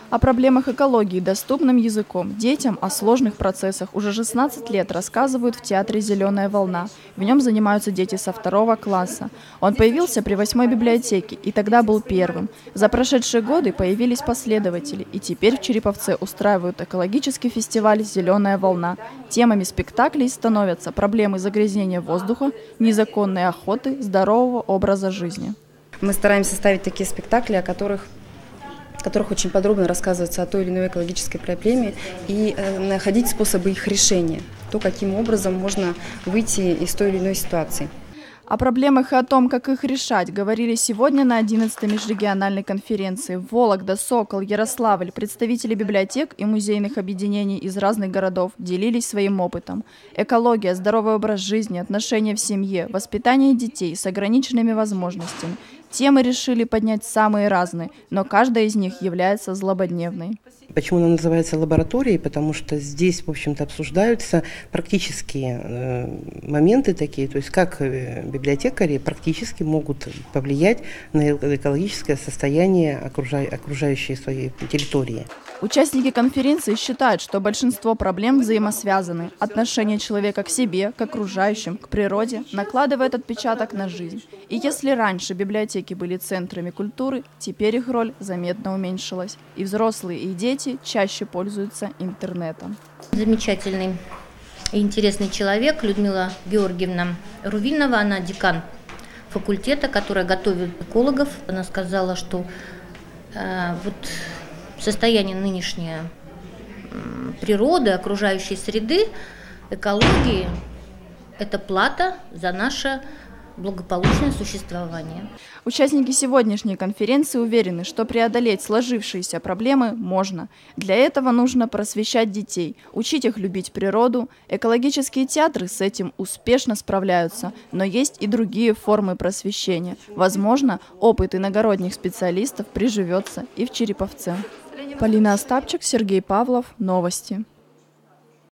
О проблемах экологии доступным языком детям о сложных процессах уже 16 лет рассказывают в театре «Зеленая волна». В нем занимаются дети со 2 класса. Он появился при 8-й библиотеке и тогда был первым. За прошедшие годы появились последователи, и теперь в Череповце устраивают экологический фестиваль «Зеленая волна». Темами спектаклей становятся проблемы загрязнения воздуха, незаконной охоты, здорового образа жизни. Мы стараемся ставить такие спектакли, в которых очень подробно рассказывается о той или иной экологической проблеме и находить способы их решения, то, каким образом можно выйти из той или иной ситуации. О проблемах и о том, как их решать, говорили сегодня на 11-й межрегиональной конференции. Вологда, Сокол, Ярославль, представители библиотек и музейных объединений из разных городов делились своим опытом. Экология, здоровый образ жизни, отношения в семье, воспитание детей с ограниченными возможностями. Темы решили поднять самые разные, но каждая из них является злободневной. Почему она называется лабораторией? Потому что здесь, в общем-то, обсуждаются практические моменты такие, то есть как библиотекари практически могут повлиять на экологическое состояние окружающей своей территории. Участники конференции считают, что большинство проблем взаимосвязаны. Отношение человека к себе, к окружающим, к природе накладывает отпечаток на жизнь. И если раньше библиотеки были центрами культуры, теперь их роль заметно уменьшилась. И взрослые, и дети чаще пользуются интернетом. Замечательный и интересный человек Людмила Георгиевна Рувинова, она декан факультета, которая готовит экологов. Она сказала, что состояние нынешнее природы, окружающей среды, экологии – это плата за наше благополучное существование. Участники сегодняшней конференции уверены, что преодолеть сложившиеся проблемы можно. Для этого нужно просвещать детей, учить их любить природу. Экологические театры с этим успешно справляются, но есть и другие формы просвещения. Возможно, опыт иногородних специалистов приживется и в Череповце. Полина Остапчик, Сергей Павлов. Новости.